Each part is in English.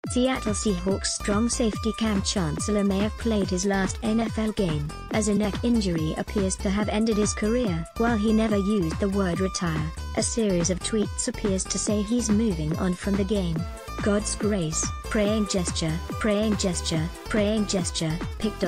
Seattle Seahawks strong safety Kam Chancellor may have played his last NFL game, as a neck injury appears to have ended his career. While he never used the word retire, a series of tweets appears to say he's moving on from the game. God's grace, praying gesture, praying gesture, praying gesture,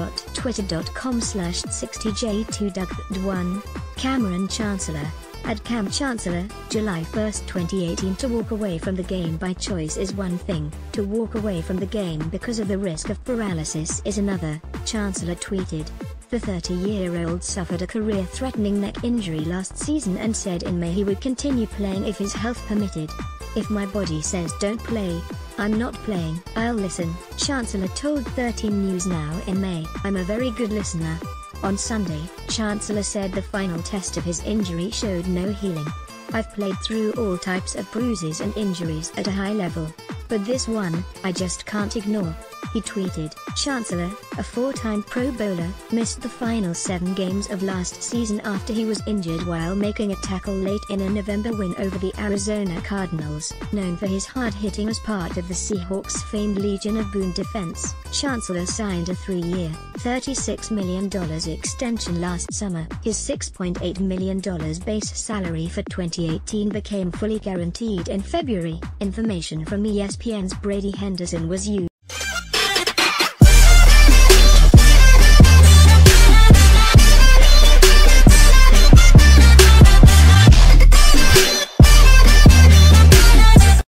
pic.twitter.com/60j2doug1. Kam Chancellor, at Kam Chancellor, July 1, 2018. To walk away from the game by choice is one thing, to walk away from the game because of the risk of paralysis is another, Chancellor tweeted. The 30-year-old suffered a career-threatening neck injury last season and said in May he would continue playing if his health permitted. "If my body says don't play, I'm not playing. I'll listen," Chancellor told 13 News Now in May. "I'm a very good listener." On Sunday, Chancellor said the final test of his injury showed no healing. "I've played through all types of bruises and injuries at a high level, but this one, I just can't ignore," he tweeted. Chancellor, a four-time Pro Bowler, missed the final 7 games of last season after he was injured while making a tackle late in a November win over the Arizona Cardinals. Known for his hard hitting as part of the Seahawks' famed Legion of Boom defense, Chancellor signed a 3-year, $36 million extension last summer. His $6.8 million base salary for 2018 became fully guaranteed in February. Information from ESPN's Brady Henderson was used.